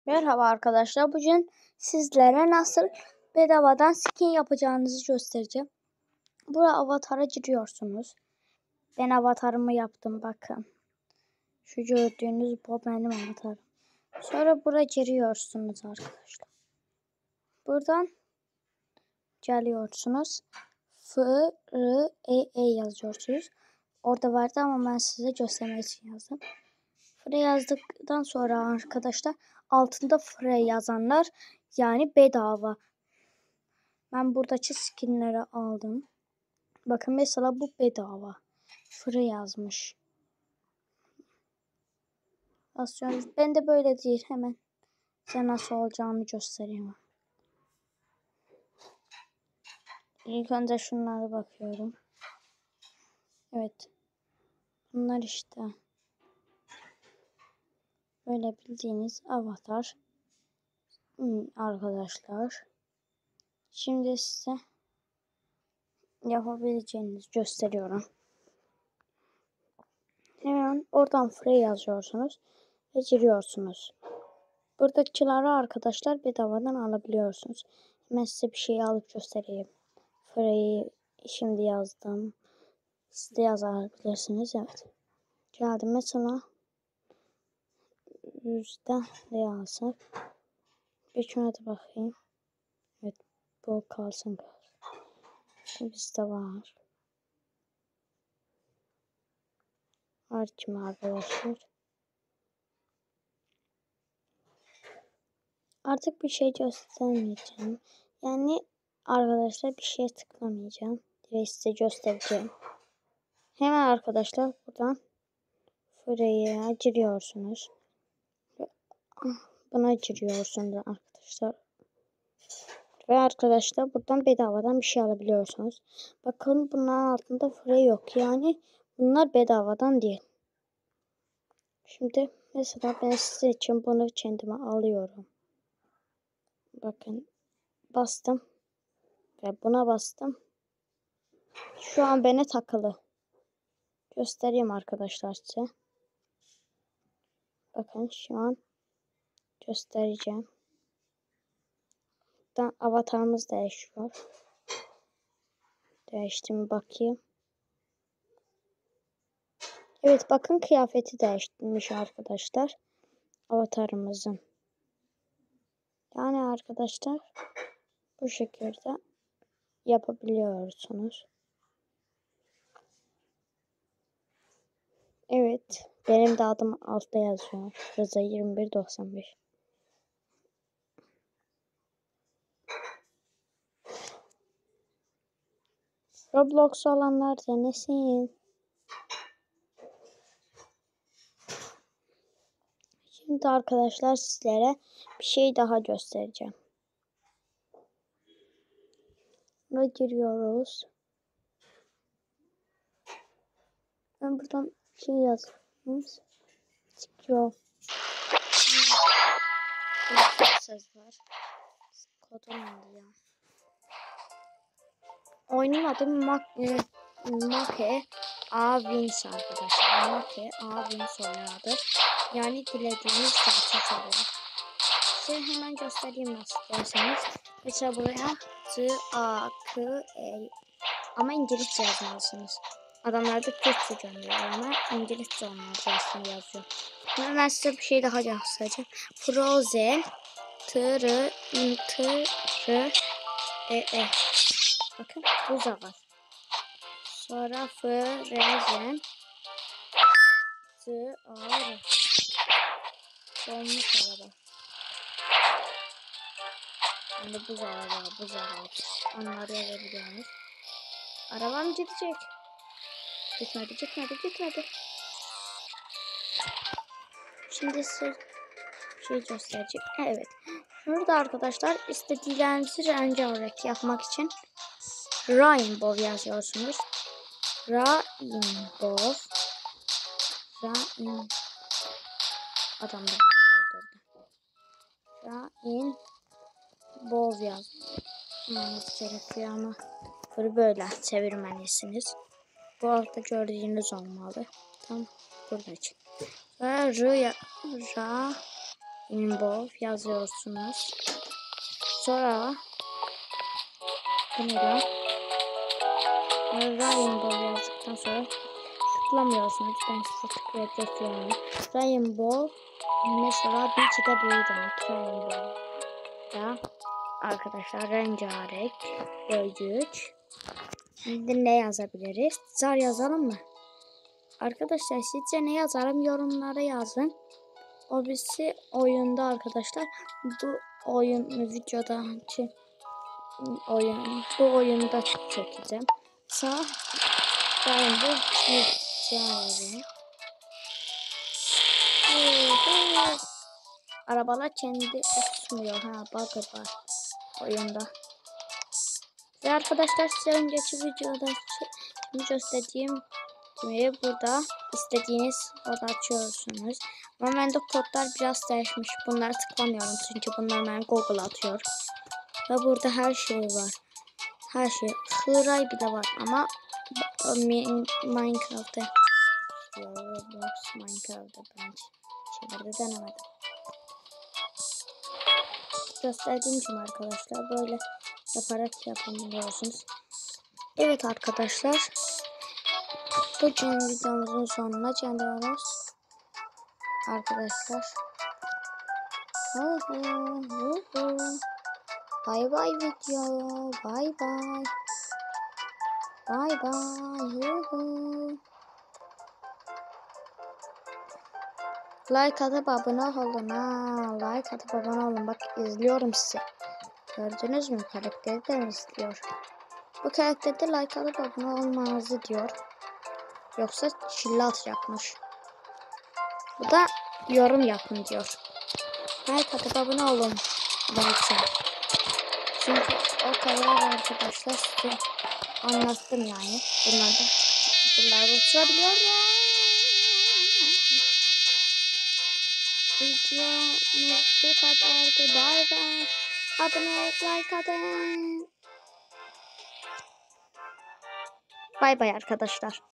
Merhaba arkadaşlar. Bugün sizlere nasıl bedavadan skin yapacağınızı göstereceğim. Buraya avatara giriyorsunuz. Ben avatarımı yaptım, bakın. Şu gördüğünüz bu benim avatarım. Sonra buraya giriyorsunuz arkadaşlar. Buradan geliyorsunuz. FREE yazıyorsunuz. Orada vardı ama ben size göstermek için yazdım. Free yazdıktan sonra arkadaşlar altında free yazanlar yani bedava. Ben buradaki skinleri aldım. Bakın mesela bu bedava. Free yazmış. Basıyoruz. Ben de böyle değil, hemen size nasıl olacağını göstereyim. İlk önce şunlara bakıyorum. Evet. Bunlar işte. Böyle bildiğiniz avatar. Arkadaşlar. Şimdi size yapabileceğinizi gösteriyorum. Hemen oradan free yazıyorsunuz ve giriyorsunuz. Buradakileri arkadaşlar bedavadan alabiliyorsunuz. Hemen size bir şey alıp göstereyim. Free'yi şimdi yazdım. Siz de yazabilirsiniz. Evet. Geldim mesela. %ne yazsak. Bir şuna da bakayım. Evet. Bu kalsın. Bizde var. Var kim arkadaşlar? Artık bir şey göstermeyeceğim. Yani arkadaşlar bir şeye tıklamayacağım. Direkt size göstereceğim. Hemen arkadaşlar buradan Free'ye giriyorsunuz. Buna giriyorsunuz arkadaşlar. Ve arkadaşlar buradan bedavadan bir şey alabiliyorsunuz. Bakın bunların altında free yok. Yani bunlar bedavadan değil. Şimdi mesela ben sizin için bunu kendime alıyorum. Bakın bastım. Ve buna bastım. Şu an bana takılı. Göstereyim arkadaşlar size. Bakın şu an göstereceğim. Buradan avatarımız değişiyor. Değişti mi bakayım. Evet bakın kıyafeti değiştirmiş arkadaşlar. Avatarımızın. Yani arkadaşlar bu şekilde yapabiliyorsunuz. Evet. Benim de adım altta yazıyor. Rıza 2195. Roblox olanlar denesin. Şimdi arkadaşlar sizlere bir şey daha göstereceğim. Ve giriyoruz. Ben buradan bir şey yazdım. Çıkıyor. Söz var. Kodum neydi ya? Oyunun adı Make A Wins arkadaşlar. Make A Wins oynadı. Yani dilediğiniz gerçek oluyor. Size hemen göstereyim nasıl derseniz. Mesela buraya T-A-K-E ama İngilizce yazmalısınız. Adamlar da Türkçe gönderiyor ama İngilizce olmalı yazıyor. Şimdi ben size bir şey daha göstereceğim. Frozen T-R-E-E. Bakın buz var. Sonra Frozen T-A-R. Dolmuş araba. Yani buz araba. Onları yazabiliyoruz. Arabam gidecek. Gitmedi. Şimdi size bir şey göstereceğim. Evet. Şurada arkadaşlar istediğinizi rengarenk yapmak için Rainbow yazıyorsunuz. Rainbow. Adam da beni öldürdü. Rainbow yazmanız gerekiyor ama böyle çevirmelisiniz. Bu altta gördüğünüz olmalı. Tam burada için. Ve Rainbow yazıyorsunuz. Sonra bu ne lan? Rainbow yazdıktan sonra tıklamıyorsunuz. Ben size tıklayıp gösteriyorum. Rainbow mesela bir de böyle demek. Rainbow da arkadaşlar rengarenk boyut. Şimdi ne yazabiliriz? Zar yazalım mı? Arkadaşlar sizce ne yazalım? Yorumlara yazın. O birisi oyunda arkadaşlar. Bu oyun videoda bu oyunda çekeceğim. Ben bu çizeceğim. Arabalar kendi uçmuyor. Ha, bug'ı var oyunda. Ve arkadaşlar size önceki videoda gösterdiğim gibi burada istediğiniz kodu açıyorsunuz. Ama bende kodlar biraz değişmiş. Bunları tıklamıyorum çünkü bunlar bana Google atıyor. Ve burada her şey var. Her şey. Hıray bile var ama Minecraft'ta Roblox Minecraft'ta ben şeylerde denemedim. Gösterdiğim gibi arkadaşlar böyle yaparak yapabiliyorsunuz. Evet arkadaşlar. Bugün videomuzun sonuna geliyoruz. Arkadaşlar. Bye bye video. Bye bye. Bye bye. Like atıp abone olun ha. Like atıp abone olun. Bak izliyorum sizi. Gördünüz mü? Karakteri de izliyor. Bu karakterde like atıp abone olmanızı diyor. Yoksa şille atacakmış. Bu da yorum yapın diyor. Like atıp abone olun. Belki. Çünkü o kadar arkadaşlar size anlattım yani. Bunları uçurabiliyor ya. Videomuz bu kadardı. Bay bay. Abone olup like atın. Bay bay arkadaşlar.